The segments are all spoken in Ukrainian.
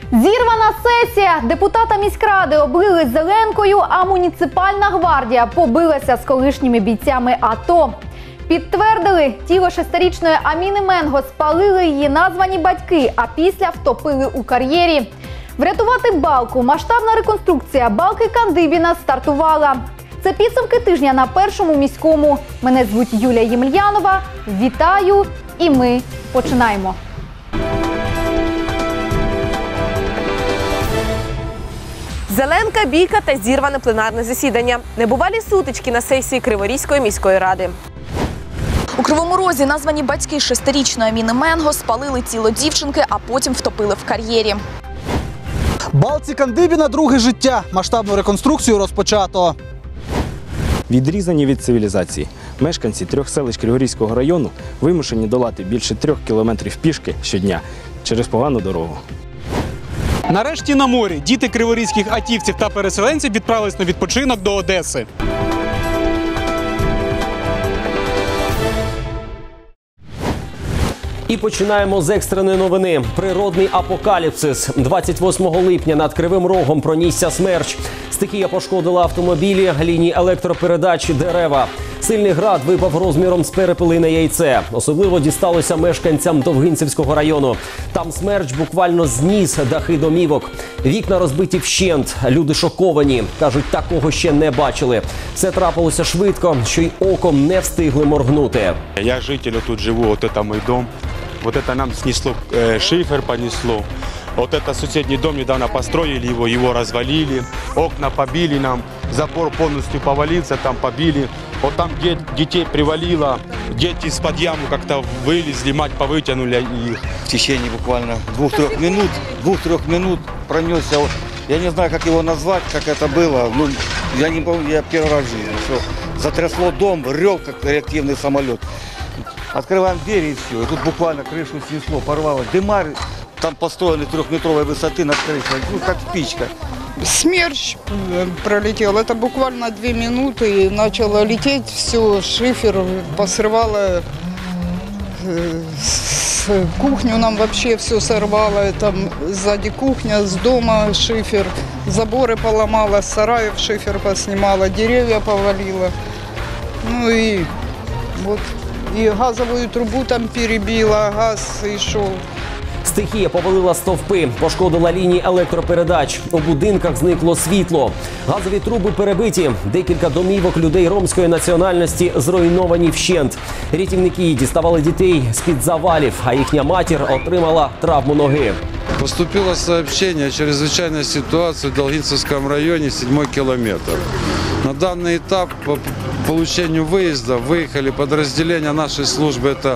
Зірвана сесія. Депутата міськради облили зеленкою, а муніципальна гвардія побилася з колишніми бійцями АТО. Підтвердили, тіло 6-річної Аміни Менго спалили її названі батьки, а після втопили у кар'єрі. Врятувати балку. Масштабна реконструкція балки Кандибіна стартувала. Це підсумки тижня на Першому міському. Мене звуть Юлія Ємельянова. Вітаю! І ми починаємо. Зеленка, бійка та зірване пленарне засідання. Небувалі сутички на сесії Криворізької міської ради. У Кривому Розі названі батьки 6-річної Аміни Менго спалили тіло дівчинки, а потім втопили в кар'єрі. Балці Кандибіна друге життя. Масштабну реконструкцію розпочато. Відрізані від цивілізації. Мешканці 3 селищ Криворізького району вимушені долати більше 3 кілометрів пішки щодня через погану дорогу. Нарешті на морі діти криворізьких атівців та переселенців відправились на відпочинок до Одеси. І починаємо з екстреної новини. Природний апокаліпсис. 28 липня над Кривим Рогом пронісся смерч. Стихія пошкодила автомобілі, лінії електропередач, дерева. Сильний град випав розміром з перепелине яйце. Особливо дісталося мешканцям Довгинцівського району. Там смерч буквально зніс дахи домівок. Вікна розбиті вщент. Люди шоковані. Кажуть, такого ще не бачили. Все трапилося швидко, що й оком не встигли моргнути. Я житель, тут живу, вот это мой дом. Вот это нам снесло, шифер понесло. Вот это соседний дом недавно построили, его развалили. Окна побили нам, забор полностью повалился, там побили. Вот там, где детей привалило, дети из-под ямы как-то вылезли, мать повытянули их. В течение буквально 2-3 минут пронесся. Я не знаю, как его назвать, как это было. Ну, я не помню, я первый раз в жизни. Все. Затрясло дом, рев, как реактивный самолет. Открываем двери и все. И тут буквально крышу снесло, порвало. Дымарь там построены 3-метровой высоты над крышей. Ну, как спичка. Смерч пролетел. Это буквально 2 минуты. И начало лететь все. Шифер посрывало. С кухню нам вообще все сорвало. Там сзади кухня, с дома шифер. Заборы поломало, с сараев шифер поснимало, деревья повалило. Ну и вот. И газовую трубу там перебила, газ и шел. Стихія повалила стовпи, пошкодила лінії електропередач. У будинках зникло світло. Газові труби перебиті. Декілька домівок людей ромської національності зруйновані вщент. Рятівники діставали дітей з-під завалів, а їхня матір отримала травму ноги. Поступило сообщение о чрезвычайной ситуации в Долгинцевском районе, 7-й километр. На данный этап по получению выезда выехали подразделения нашей службы. Это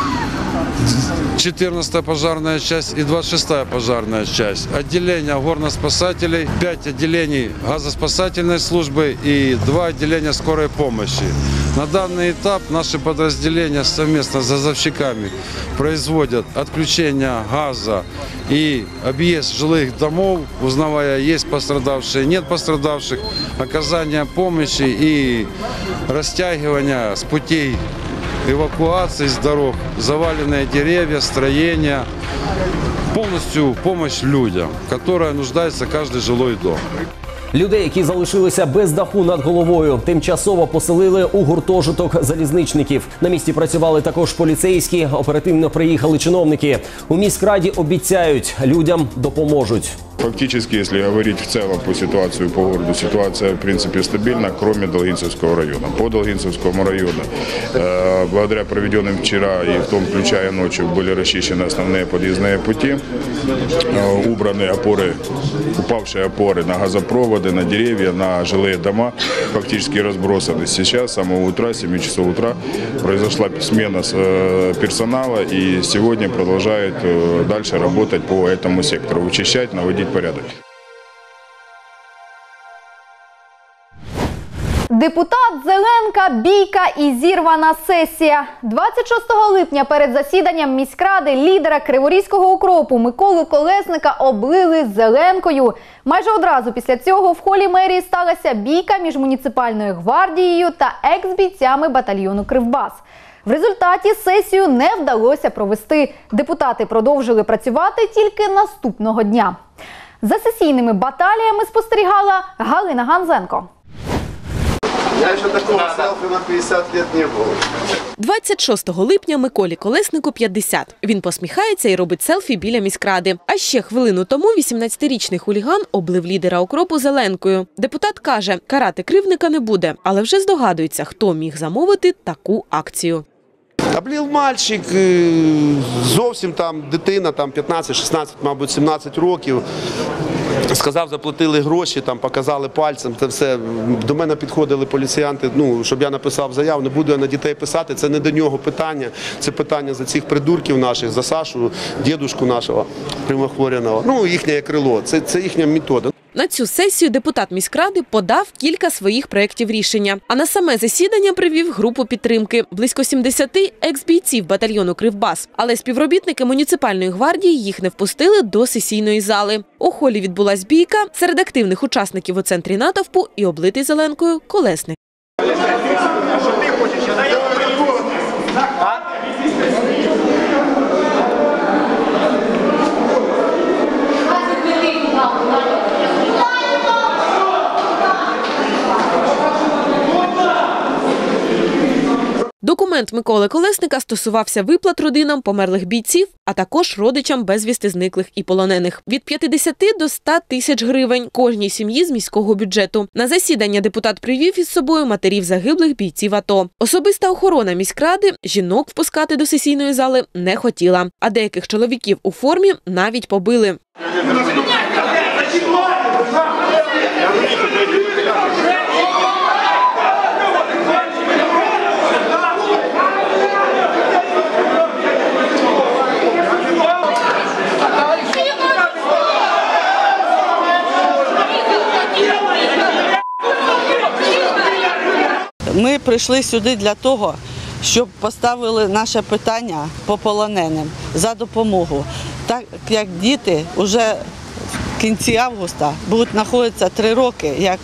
14-я пожарная часть и 26-я пожарная часть. Отделения горноспасателей, 5 отделений газоспасательной службы и 2 отделения скорой помощи. На данный этап наши подразделения совместно с газовщиками производят отключение газа и объезд жилых домов, узнавая, есть пострадавшие, нет пострадавших, оказание помощи и растягивание с путей эвакуации с дорог, заваленные деревья, строения, полностью помощь людям, которая нуждается каждый жилой дом. Людей, які залишилися без даху над головою, тимчасово поселили у гуртожиток залізничників. На місці працювали також поліцейські, оперативно приїхали чиновники. У міськраді обіцяють, людям допоможуть. Фактически, если говорить в целом по ситуации по городу, ситуация в принципе стабильна, кроме Долгинцевского района. По Долгинцевскому району, благодаря проведенным вчера и в том включая ночью, были расчищены основные подъездные пути, убраны опоры, упавшие опоры на газопроводы, на деревья, на жилые дома, фактически разбросаны. Сейчас, с самого утра, 7 часов утра, произошла смена персонала и сегодня продолжают дальше работать по этому сектору, вычищать, наводить порядок. Депутат, Зеленка, бійка і зірвана сесія. 26 липня перед засіданням міськради лідера Криворізького укропу Миколу Колесника облили зеленкою. Майже одразу після цього в холі мерії сталася бійка між муніципальною гвардією та екс-бійцями батальйону «Кривбас». В результаті сесію не вдалося провести. Депутати продовжили працювати тільки наступного дня. За сесійними баталіями спостерігала Галина Ганзенко. Я ще такого селфі на 50 років не було. 26 липня Миколі Колеснику 50. Він посміхається і робить селфі біля міськради. А ще хвилину тому 18-річний хуліган облив лідера укропу зеленкою. Депутат каже, карати кривдника не буде, але вже здогадується, хто міг замовити таку акцію. Облив мальчик, зовсім там дитина, там 15, 16, мабуть, 17 років. Сказав, заплатили гроші, там показали пальцем, це все. До мене підходили поліціянти, щоб я написав заяву, не буду я на дітей писати, це не до нього питання, це питання за цих придурків наших, за Сашу, дідушку нашого прямохворяного, їхнє крило, це їхня метода. На цю сесію депутат міськради подав кілька своїх проєктів рішення. А на саме засідання привів групу підтримки – близько 70 екс-бійців батальйону «Кривбас». Але співробітники муніципальної гвардії їх не впустили до сесійної зали. У холі відбулась бійка серед активних учасників у центрі натовпу і облитий зеленкою Колесник. Документ Миколи Колесника стосувався виплат родинам померлих бійців, а також родичам безвісти зниклих і полонених. Від 50 до 100 тисяч гривень кожній сім'ї з міського бюджету. На засідання депутат привів із собою матерів загиблих бійців АТО. Особиста охорона міськради жінок впускати до сесійної зали не хотіла, а деяких чоловіків у формі навіть побили. Ми прийшли сюди для того, щоб поставили наше питання по полоненим за допомогу. Так як діти вже в кінці августа будуть знаходитися 3 роки, як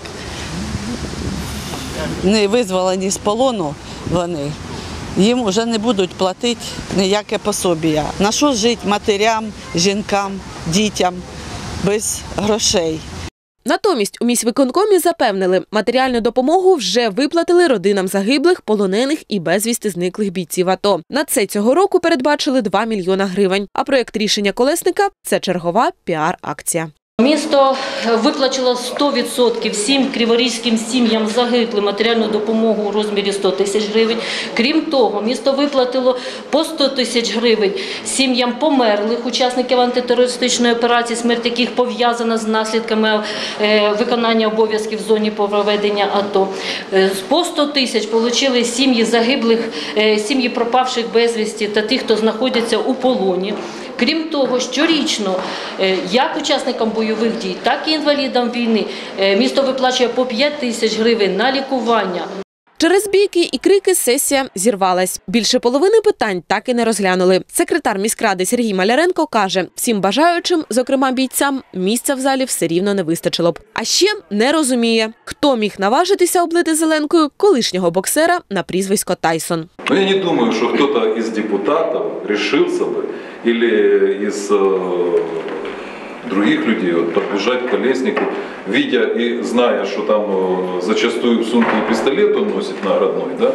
не визволені з полону вони, їм вже не будуть платити ніяке пособія. На що жити матерям, жінкам, дітям без грошей? Натомість у міськвиконкомі запевнили, матеріальну допомогу вже виплатили родинам загиблих, полонених і безвісти зниклих бійців АТО. На це цього року передбачили 2 мільйона гривень. А проєкт рішення Колесника – це чергова піар-акція. Місто виплачило 100% всім криворізьким сім'ям загиблим матеріальну допомогу у розмірі 100 тисяч гривень. Крім того, місто виплатило по 100 тисяч гривень сім'ям померлих учасників антитерористичної операції, смерть яких пов'язана з наслідками виконання обов'язків в зоні проведення АТО. По 100 тисяч отримали сім'ї загиблих, сім'ї пропавших безвісті та тих, хто знаходиться у полоні. Крім того, щорічно, як учасникам бойових дій, так і інвалідам війни, місто виплачує по 5 тисяч гривень на лікування. Через бійки і крики сесія зірвалась. Більше половини питань так і не розглянули. Секретар міськради Сергій Маляренко каже, всім бажаючим, зокрема бійцям, місця в залі все рівно не вистачило б. А ще не розуміє, хто міг наважитися облити зеленкою колишнього боксера на прізвисько Тайсон. Я не думаю, що хтось із депутатів рішився б, або із других людей подбежать к Колеснику, видя и зная, что там зачастую в сумке пистолет он носит наградной, да,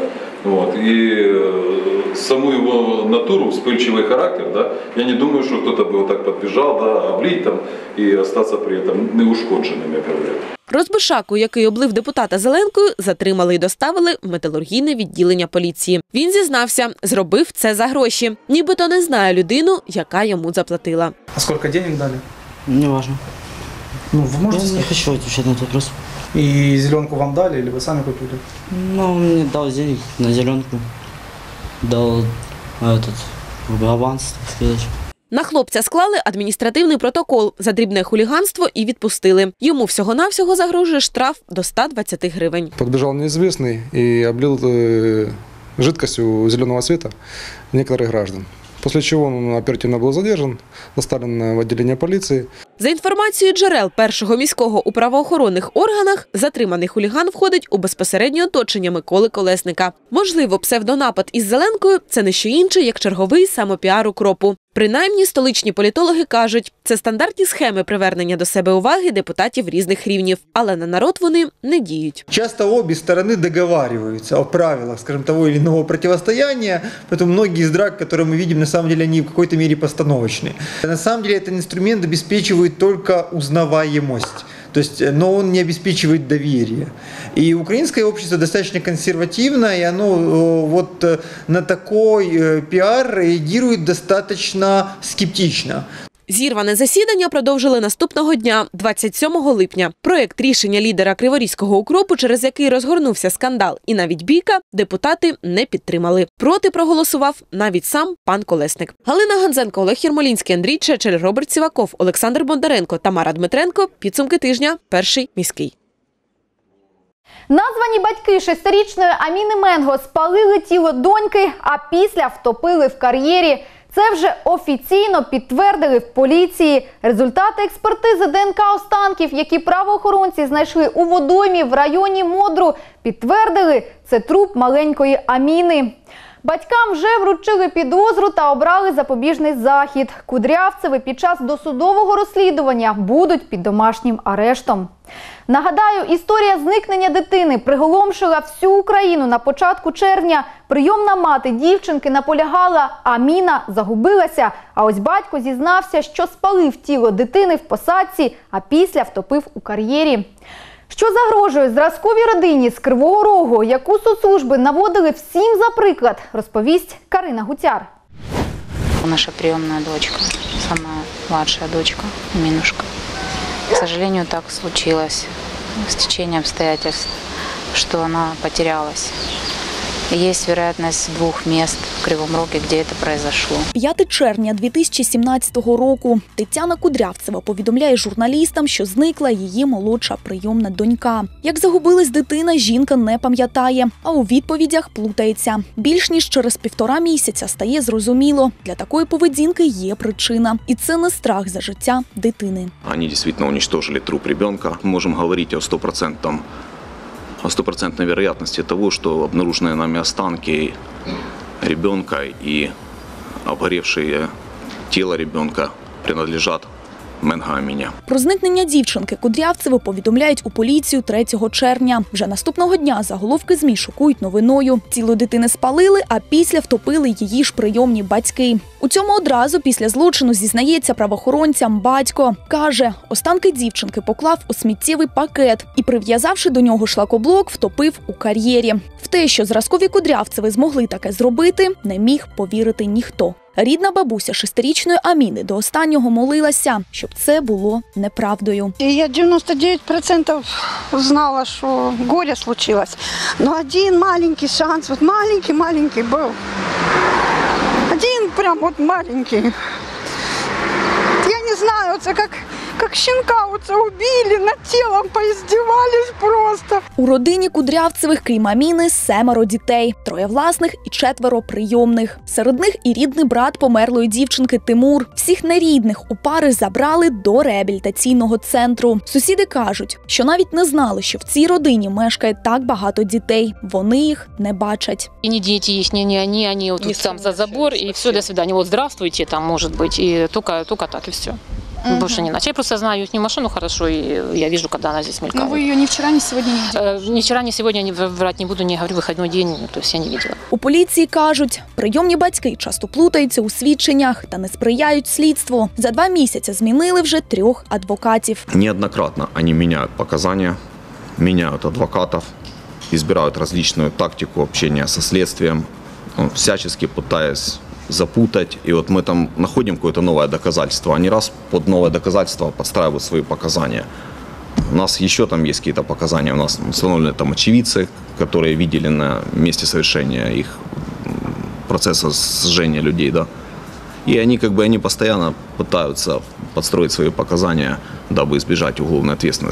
и саму его натуру, вспыльчивый характер, да, я не думаю, что кто-то бы вот так подбежал, да, облить там и остаться при этом неушкодженным, я говорю. Розбишаку, який облив депутата зеленкою, затримали і доставили в металургійне відділення поліції. Він зізнався, зробив це за гроші. Нібито не знає людину, яка йому заплатила. А скільки денег дали? Не важно. Вы можете сказать? Я хочу отвечать на этот вопрос. И зеленку вам дали или вы сами купили? Он мне дал денег на зеленку. Дал аванс, так сказать. На хлопця склали адміністративний протокол за дрібне хуліганство і відпустили. Йому всього-навсього загрожує штраф до 120 гривень. Подбежал неизвестный и облил жидкостью зеленого цвета некоторых граждан. После чего он оперативно был задержан, доставлен в отделение полиции. За інформацією джерел першого міського у правоохоронних органах, затриманий хуліган входить у безпосереднє оточення Миколи Колесника. Можливо, псевдонапад із Зеленкою – це не що інше, як черговий самопіар укропу. Принаймні, столичні політологи кажуть, це стандартні схеми привернення до себе уваги депутатів різних рівнів. Але на народ вони не діють. Часто обе стороны договариваются о правилах, скажем, того или иного противостояния, поэтому многие из драк, которые мы видим, на самом деле они в какой-то мере постановочные. На самом деле этот инструмент обеспечивает только узнаваемость. То есть, но он не обеспечивает доверие. И украинское общество достаточно консервативное, и оно вот на такой пиар реагирует достаточно скептично. Зірване засідання продовжили наступного дня, 27 липня. Проєкт рішення лідера Криворізького укропу, через який розгорнувся скандал і навіть бійка, депутати не підтримали. Проти проголосував навіть сам пан Колесник. Галина Ганзенко, Олег Єрмолінський, Андрій Чечель, Роберт Сіваков, Олександр Бондаренко, Тамара Дмитренко. Підсумки тижня. Перший міський. Названі батьки 6-річної Аміни Менго спалили тіло доньки, а після втопили в кар'єрі. Це вже офіційно підтвердили в поліції. Результати експертизи ДНК останків, які правоохоронці знайшли у водоймі в районі Модру, підтвердили – це труп маленької Аміни. Батькам вже вручили підозру та обрали запобіжний захід. Кудрявцеви під час досудового розслідування будуть під домашнім арештом. Нагадаю, історія зникнення дитини приголомшила всю Україну на початку червня. Прийомна мати дівчинки наполягала, Аміна загубилася. А ось батько зізнався, що спалив тіло дитини в посадці, а після втопив у кар'єрі. Що загрожує зразковій родині з Кривого Рогу, яку соцслужби наводили всім за приклад, розповість Карина Гуцяр. Наша приемная дочка, самая младшая дочка, Минушка. К сожалению, так случилось с течением обстоятельств, что она потерялась. Есть вероятность 2 мест в Кривом Роге, где это произошло. 5 червня 2017 року Тетяна Кудрявцева повідомляє журналістам, що зникла її молодша прийомна донька. Як загубилась дитина, жінка не пам'ятає, а у відповідях плутається. Більш ніж через 1,5 місяця стає зрозуміло, для такої поведінки є причина. І це не страх за життя дитини. Вони дійсно уничтожили труп ребенка. Ми можемо говорити о 100% вероятности того, что обнаруженные нами останки ребенка и обгоревшее тело ребенка принадлежат Менго Аміні. Про зникнення дівчинки Кудрявцеви повідомляють у поліцію 3 червня. Вже наступного дня заголовки ЗМІ шокують новиною. Тіло дитини спалили, а після втопили її ж прийомні батьки. У цьому одразу після злочину зізнається правоохоронцям батько. Каже, останки дівчинки поклав у сміттєвий пакет і, прив'язавши до нього шлакоблок, втопив у кар'єрі. В те, що зразкові Кудрявцеви змогли таке зробити, не міг повірити ніхто. Рідна бабуся 6-річної Аміни до останнього молилася, щоб це було неправдою. Я 99% знала, що горе случилось. Но один маленький шанс, вот маленький был. Один прям вот маленький. Я не знаю, це как щенка оце убили, над тілом поіздівались просто. У родині Кудрявцевих, крім Аміни, 7 дітей. 3 власних і 4 прийомних. Серед них і рідний брат померлої дівчинки Тимур. Всіх нерідних у пари забрали до реабілітаційного центру. Сусіди кажуть, що навіть не знали, що в цій родині мешкає так багато дітей. Вони їх не бачать. И не дети их, не они вот тут сам за забор, и все, до свидания. Вот здравствуйте, там может быть, и только так, и все. Больше не иначе. Я просто знаю их машину хорошо, и я вижу, когда она здесь мелькает. Но вы ее ни вчера, ни сегодня не видели? Ни вчера, ни сегодня, врать не буду, не говорю, выходной день, то есть я не видела. У поліції кажуть, прийомні батьки часто плутаються у свідченнях та не сприяють слідству. За 2 місяці змінили вже 3 адвокатів. Неоднократно они меняют показания, меняют адвокатов, избирают различную тактику общения со следствием, всячески пытаясь запутать. И вот мы там находим какое-то новое доказательство. Они раз под новое доказательство подстраивают свои показания. У нас еще там есть какие-то показания. У нас установлены там очевидцы, которые видели на месте совершения их процесса сжжения людей, да. И они постоянно пытаются подстроить свои показания, дабы избежать уголовной ответственности.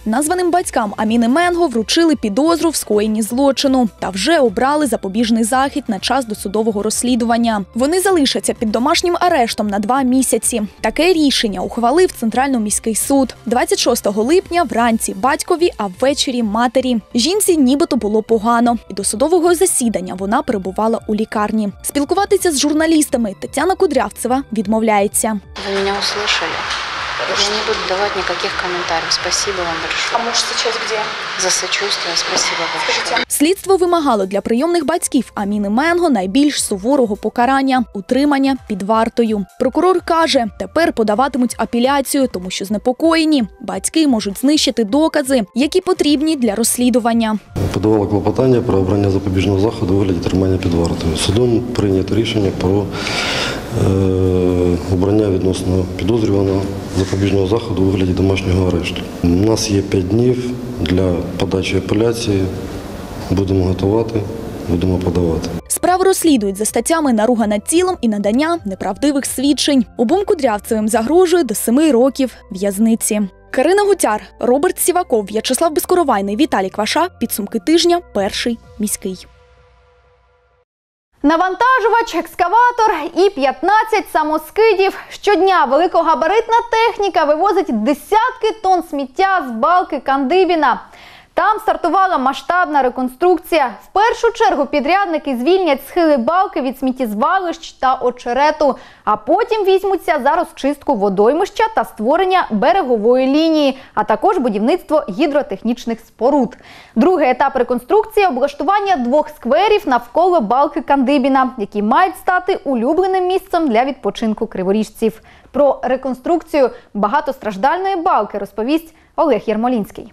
Названим батькам Аміни Менго вручили підозру в скоєнні злочину та вже обрали запобіжний захід на час досудового розслідування. Вони залишаться під домашнім арештом на 2 місяці. Таке рішення ухвалив Центральний міський суд. 26 липня вранці батькові, а ввечері матері. Жінці нібито було погано. І до судового засідання вона перебувала у лікарні. Спілкуватися з журналістами Тетяна Кудрявцева відмовляється. Ви мене услышали? Я не буду давать никаких комментариев. Спасибо вам большое. А муж сейчас где? За сочувствие. Спасибо большое. Слідство вимагало для прийомних батьків Аміни Менго найбільш суворого покарання – утримання під вартою. Прокурор каже, тепер подаватимуть апеляцію, тому що знепокоєні. Батьки можуть знищити докази, які потрібні для розслідування. Подавала клопотання про обрання запобіжного заходу у вигляді тримання під вартою. Судом прийнято рішення про обрання відносно підозрюваного запобіжного заходу у вигляді домашнього арешту. У нас є 5 днів для подачі апеляції. Будемо готувати, будемо подавати. Справу розслідують за статтями наруга над тілом і надання неправдивих свідчень. Обом Кудрявцевим загрожує до 7 років в'язниці. Карина Гутяр, Роберт Сіваков, В'ячеслав Безкоровайний, Віталій Кваша. Підсумки тижня. Перший міський. Навантажувач, екскаватор і 15 самоскидів. Щодня великогабаритна техніка вивозить десятки тонн сміття з балки Кандибіна. Там стартувала масштабна реконструкція. В першу чергу підрядники звільнять схили балки від сміттєзвалищ та очерету, а потім візьмуться за розчистку водоймища та створення берегової лінії, а також будівництво гідротехнічних споруд. Другий етап реконструкції – облаштування 2 скверів навколо балки Кандибіна, які мають стати улюбленим місцем для відпочинку криворіжців. Про реконструкцію багатостраждальної балки розповість Олег Єрмолінський.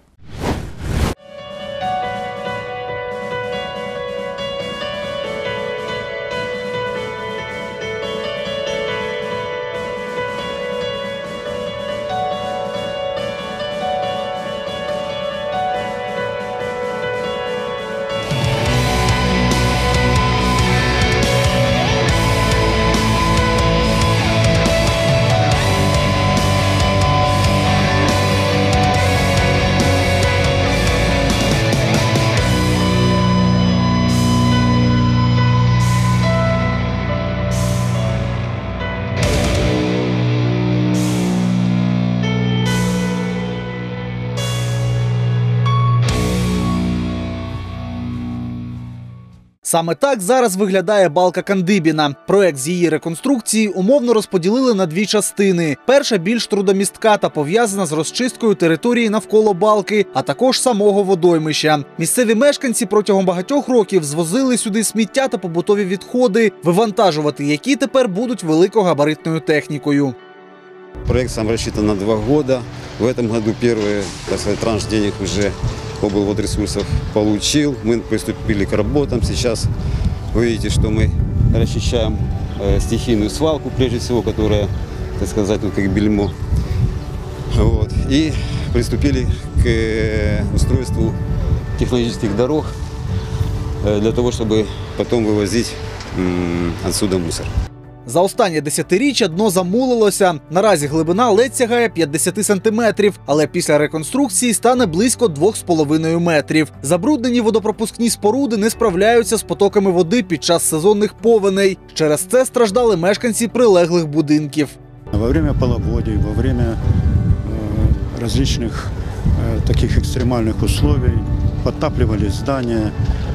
Саме так зараз виглядає балка Кандибіна. Проект з її реконструкції умовно розподілили на 2 частини. Перша більш трудомістка та пов'язана з розчисткою території навколо балки, а також самого водоймища. Місцеві мешканці протягом багатьох років звозили сюди сміття та побутові відходи, вивантажувати які тепер будуть великогабаритною технікою. Проект сам рассчитан на 2 года. В этом году первый, так сказать, транш денег уже облводресурсов получил. Мы приступили к работам. Сейчас вы видите, что мы расчищаем стихийную свалку, прежде всего, которая, так сказать, ну, как бельмо. Вот. И приступили к устройству технологических дорог для того, чтобы потом вывозить отсюда мусор. За останнє десятиріччя дно замулилося. Наразі глибина ледь сягає 50 сантиметрів, але після реконструкції стане близько 2,5 метрів. Забруднені водопропускні споруди не справляються з потоками води під час сезонних повеней. Через це страждали мешканці прилеглих будинків. Во время половодий, во время различных таких экстремальных условий подтапливали здания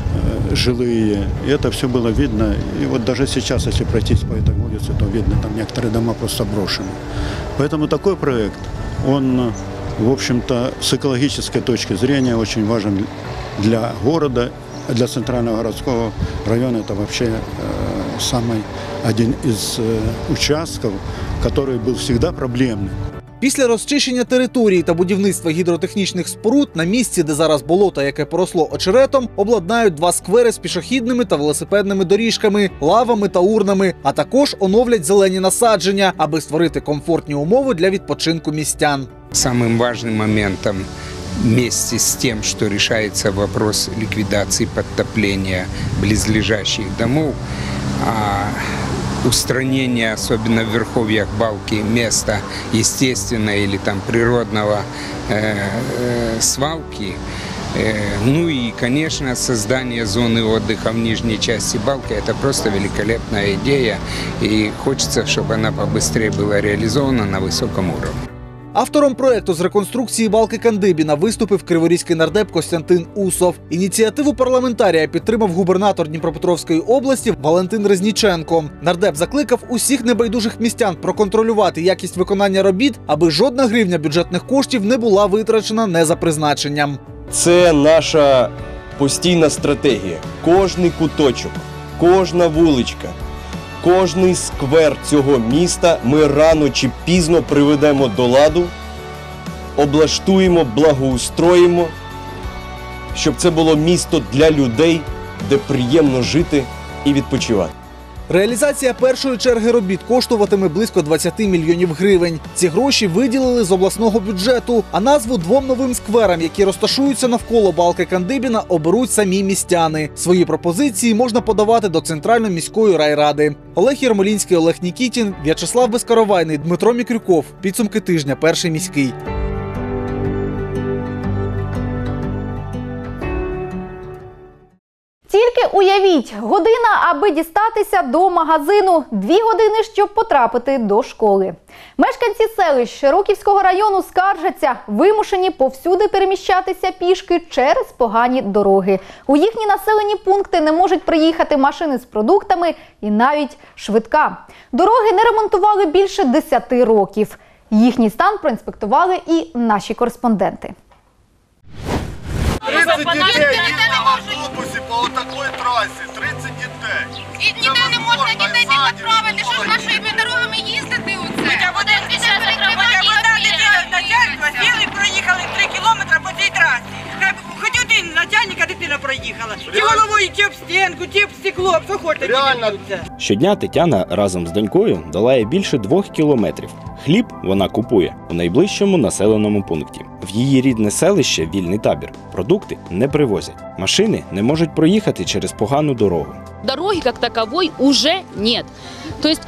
жилые, и это все было видно. И вот даже сейчас, если пройтись по этой улице, то видно, там некоторые дома просто брошены. Поэтому такой проект, он, в общем-то, с экологической точки зрения очень важен для города, для центрального городского района. Это вообще самый один из участков, который был всегда проблемным. Після розчищення території та будівництва гідротехнічних споруд на місці, де зараз болото, яке поросло очеретом, обладнають 2 сквери з пішохідними та велосипедними доріжками, лавами та урнами, а також оновлять зелені насадження, аби створити комфортні умови для відпочинку містян. Самым важным моментом вместе с тем, что решается вопрос ликвидации подтопления близлежащих домов, устранения, особенно в верховьях Балки, места естественного или там природного свалки. Ну и, конечно, создание зоны отдыха в нижней части Балки – это просто великолепная идея, и хочется, чтобы она побыстрее была реализована на высоком уровне. Автором проекту з реконструкції балки Кандибіна виступив криворізький нардеп Костянтин Усов. Ініціативу парламентарія підтримав губернатор Дніпропетровської області Валентин Резніченко. Нардеп закликав усіх небайдужих містян проконтролювати якість виконання робіт, аби жодна гривня бюджетних коштів не була витрачена не за призначенням. Це наша постійна стратегія. Кожний куточок, кожна вуличка, кожний сквер цього міста ми рано чи пізно приведемо до ладу, облаштуємо, благоустроїмо, щоб це було місто для людей, де приємно жити і відпочивати. Реалізація першої черги робіт коштуватиме близько 20 мільйонів гривень. Ці гроші виділили з обласного бюджету, а назву двом новим скверам, які розташуються навколо балки Кандибіна, оберуть самі містяни. Свої пропозиції можна подавати до Центральної міської райради. Олег Єрмолінський, Олег Нікітін, В'ячеслав Безкоровайний, Дмитро Мікрюков. Підсумки тижня. Перший міський. Тільки уявіть, година, аби дістатися до магазину, 2 години, щоб потрапити до школи. Мешканці селищ Широківського району скаржаться, вимушені повсюди переміщатися пішки через погані дороги. У їхні населені пункти не можуть приїхати машини з продуктами і навіть швидка. Дороги не ремонтували більше 10 років. Їхній стан проінспектували і наші кореспонденти. 30 дітей їздять на автобусі по отакій трасі, 30 дітей. І ніде не можна дітей відправити, що ж нашими дорогами їздити у це? Хоча б одна дитина з начальства сіли і проїхали 3 кілометри по цій трасі. Хоч один начальника дитина проїхала. Чи головою, чи об стінку, чи об стекло, що хочете. Щодня Тетяна разом з донькою долає більше 2 кілометрів. Хліб вона купує у найближчому населеному пункті. В її рідне селище Вільний Табір продукти не привозять. Машини не можуть проїхати через погану дорогу. Дороги как таковой уже нет. То есть,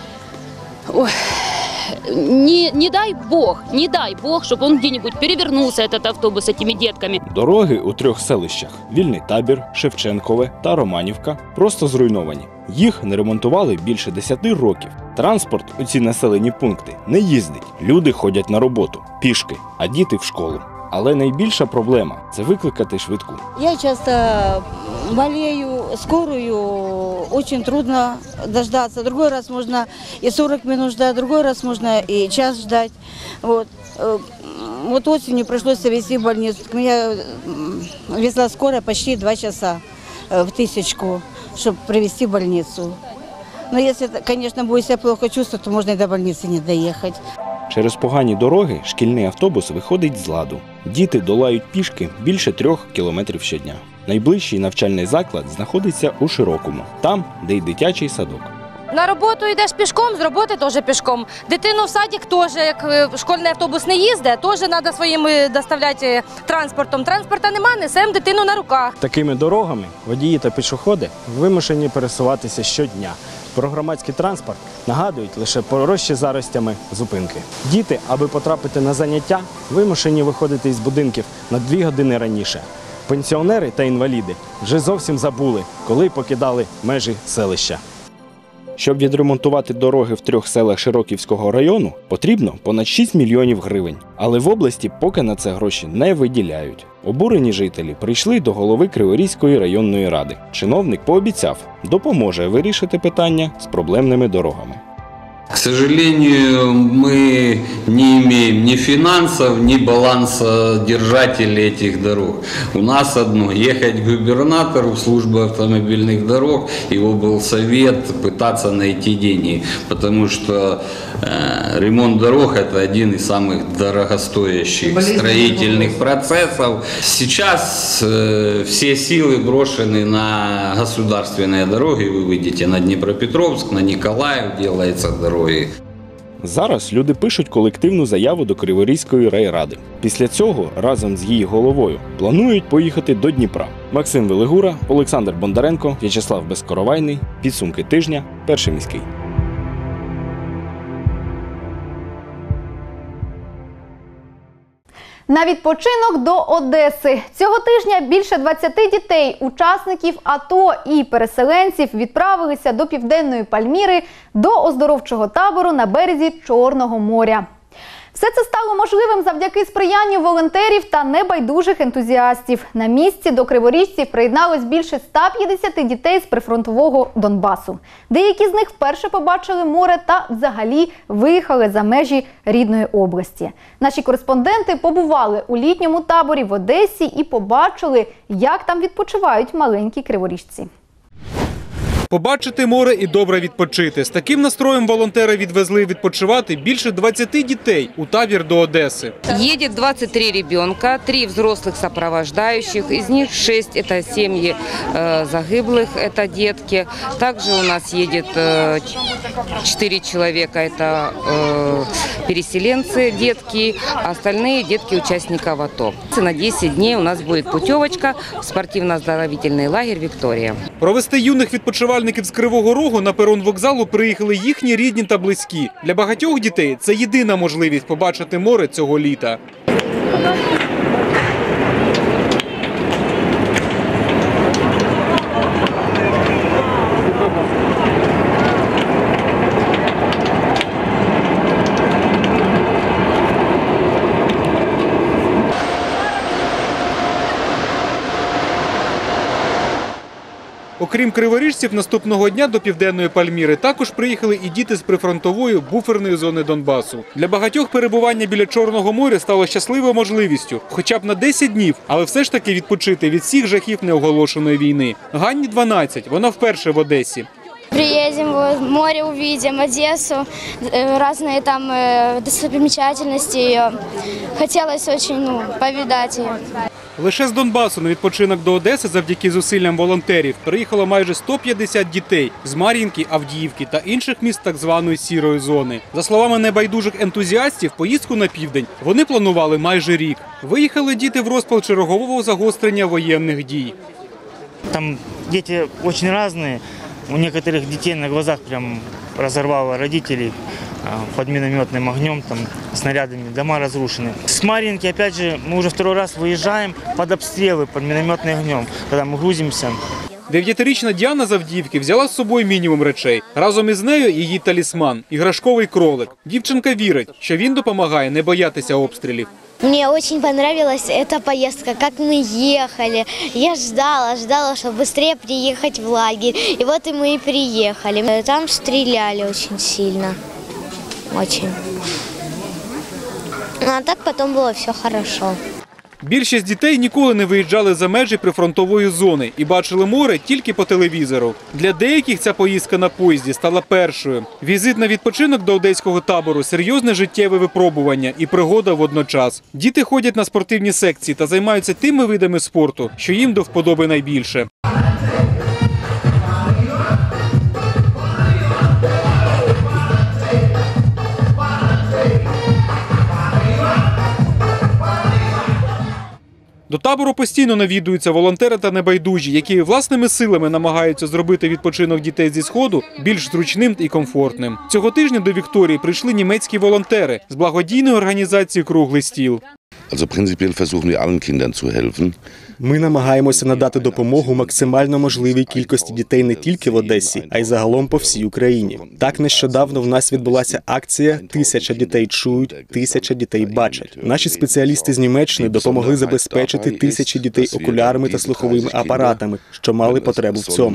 не дай бог, чтобы он где-нибудь перевернулся, этот автобус, с этими детками. Дороги у 3 селищах – Вільний Табір, Шевченкове та Романівка – просто зруйновані. Їх не ремонтували більше 10 років. Транспорт у ці населені пункти не їздить. Люди ходять на роботу, пішки, а діти в школу. Але найбільша проблема – це викликати швидку. Я часто болею, скорую очень трудно дождаться. Другой раз можно и 40 минут ждать, другой раз можно и час ждать. Вот осенью пришлось везти в больницу. Меня везла скорая почти 2 часа в 1000, чтобы привезти в больницу. Но если, конечно, будет себя плохо чувствовать, то можно и до больницы не доехать. Через погані дороги шкільний автобус виходить з ладу. Діти долають пішки більше 3 кілометрів щодня. Найближчий навчальний заклад знаходиться у Широкому, там, де й дитячий садок. На роботу йдеш пішком, з роботи теж пішком. Дитину в садик теж, як школьний автобус не їздить, теж треба своїм доставляти транспортом. Транспорта нема, несемо дитину на руках. Такими дорогами водії та пішоходи вимушені пересуватися щодня. Про громадський транспорт нагадують лише поросші заростями зупинки. Діти, аби потрапити на заняття, вимушені виходити із будинків на 2 години раніше. Пенсіонери та інваліди вже зовсім забули, коли покидали межі селища. Щоб відремонтувати дороги в 3 селах Широківського району, потрібно понад 6 мільйонів гривень. Але в області поки на це гроші не виділяють. Обурені жителі прийшли до голови Криворізької районної ради. Чиновник пообіцяв, допоможе вирішити питання з проблемними дорогами. К сожалению, мы не имеем ни финансов, ни балансодержателей этих дорог. У нас одно – ехать к губернатору в службу автомобильных дорог и в облсовет пытаться найти деньги. Потому что ремонт дорог – это один из самых дорогостоящих строительных процессов. Сейчас все силы брошены на государственные дороги. Вы выйдете на Днепропетровск, на Николаев, делается дорога. Зараз люди пишуть колективну заяву до Криворізької райради. Після цього разом з її головою планують поїхати до Дніпра. Максим Велигура, Олександр Бондаренко, В'ячеслав Безкоровайний. Підсумки тижня. Перший міський. На відпочинок до Одеси. Цього тижня більше 20 дітей, учасників АТО і переселенців відправилися до Південної Пальміри до оздоровчого табору на березі Чорного моря. Все це стало можливим завдяки сприянню волонтерів та небайдужих ентузіастів. На місці до криворіжців приєдналось більше 150 дітей з прифронтового Донбасу. Деякі з них вперше побачили море та взагалі виїхали за межі рідної області. Наші кореспонденти побували у літньому таборі в Одесі і побачили, як там відпочивають маленькі криворіжці. Побачити море і добре відпочити. З таким настроєм волонтери відвезли відпочивати більше 20 дітей у табір до Одеси. Едет 23 ребенка, 3 взрослых сопровождающих, из них 6 – это семьи загиблых, это детки. Также у нас едет 4 человека, это переселенцы, детки, а остальные детки участников АТО. На 10 дней у нас будет путевочка в спортивно-оздоровительный лагерь «Виктория». Провести юних відпочивальників з Кривого Рогу на перон вокзалу приїхали їхні рідні та близькі. Для багатьох дітей це єдина можливість побачити море цього літа. Окрім криворіжців, наступного дня до Південної Пальміри також приїхали і діти з прифронтової буферної зони Донбасу. Для багатьох перебування біля Чорного моря стало щасливою можливістю, хоча б на 10 днів, але все ж таки відпочити від всіх жахів неоголошеної війни. Ганні 12, вона вперше в Одесі. Приедем, море увидим, Одессу, разные там достопримечательности ее. Хотелось очень повидать ее. Лише з Донбасу на відпочинок до Одеси завдяки зусиллям волонтерів приїхало майже 150 дітей з Мар'їнки, Авдіївки та інших міст так званої «сірої зони». За словами небайдужих ентузіастів, поїздку на південь вони планували майже рік. Виїхали діти в розпал чергового загострення воєнних дій. Там діти дуже різні. У некоторых детей на глазах прям разорвало родителей под минометным огнем, там, снарядами, дома разрушены. С Марьинки, опять же, мы уже второй раз выезжаем под обстрелы, под минометным огнем, когда мы грузимся. 9-річна Діана з Авдіївки взяла з собою мінімум речей. Разом із нею її талісман – іграшковий кролик. Дівчинка вірить, що він допомагає не боятися обстрілів. Мне очень понравилась эта поездка, как мы ехали. Я ждала, чтобы быстрее приехать в лагерь. И вот и мы и приехали. Там стреляли очень сильно. Очень. Ну, а так потом было все хорошо. Більшість дітей ніколи не виїжджали за межі прифронтової зони і бачили море тільки по телевізору. Для деяких ця поїздка на поїзді стала першою. Візит на відпочинок до одеського табору – серйозне життєве випробування і пригода водночас. Діти ходять на спортивні секції та займаються тими видами спорту, що їм до вподоби найбільше. До табору постійно навідуються волонтери та небайдужі, які власними силами намагаються зробити відпочинок дітей зі Сходу більш зручним і комфортним. Цього тижня до Вікторії прийшли німецькі волонтери з благодійної організації «Круглий стіл». Ми намагаємося надати допомогу максимально можливій кількості дітей не тільки в Одесі, а й загалом по всій Україні. Так, нещодавно в нас відбулася акція «1000 дітей чують, 1000 дітей бачать». Наші спеціалісти з Німеччини допомогли забезпечити 1000 дітей окулярами та слуховими апаратами, що мали потребу в цьому.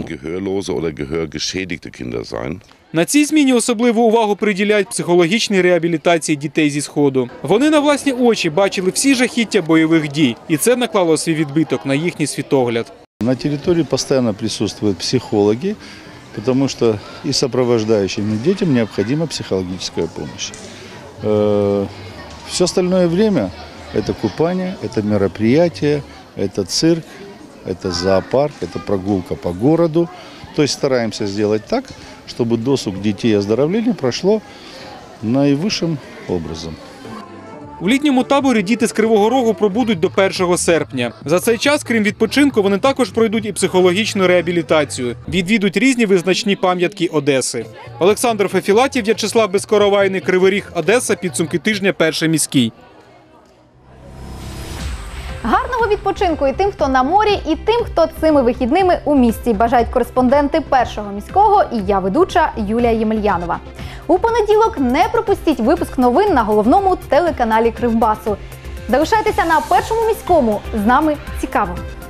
На цій зміні особливу увагу приділяють психологічній реабілітації дітей зі Сходу. Вони на власні очі бачили всі жахіття бойових дій, і це наклало свій відбиток на їхній світогляд. На території постійно присутствують психологи, тому що і сопровождающим дітям необхідна психологічна допомога. Все остальное время – это купание, это мероприятия, это цирк, это зоопарк, это прогулка по городу. То есть стараемся сделать так, чтобы досуг детей и оздоровления прошло наивысшим образом. У літньому таборі діти з Кривого Рогу пробудуть до 1 серпня. За цей час, крім відпочинку, вони також пройдуть і психологічну реабілітацію. Відвідуть різні визначні пам'ятки Одеси. Олександр Фефілатів, В'ячеслав Безкоровайний, Кривий Ріг, Одеса. Підсумки тижня. Перший міський. Вдалого відпочинку і тим, хто на морі, і тим, хто цими вихідними у місті. Бажають кореспонденти Першого міського і я, ведуча Юлія Ємельянова. У понеділок не пропустіть випуск новин на головному телеканалі Кривбасу. Залишайтеся на Першому міському. З нами цікаво.